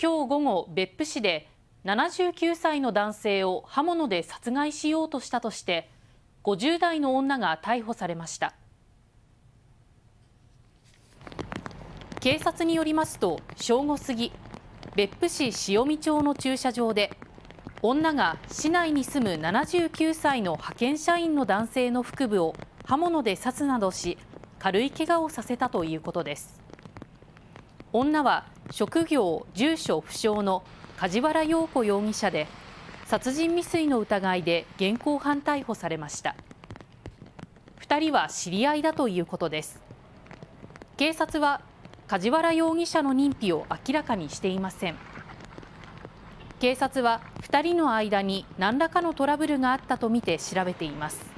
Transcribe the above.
今日午後、別府市で79歳の男性を刃物で殺害しようとしたとして50代の女が逮捕されました。警察によりますと、正午過ぎ、別府市塩見町の駐車場で女が市内に住む79歳の派遣社員の男性の腹部を刃物で刺すなどし、軽い怪我をさせたということです。女は職業・住所不詳の梶原陽子容疑者で、殺人未遂の疑いで現行犯逮捕されました。2人は知り合いだということです。警察は梶原容疑者の認否を明らかにしていません。警察は2人の間に何らかのトラブルがあったとみて調べています。